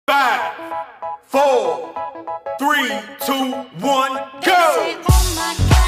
5, 4, 3, 2, 1, go! Oh my God.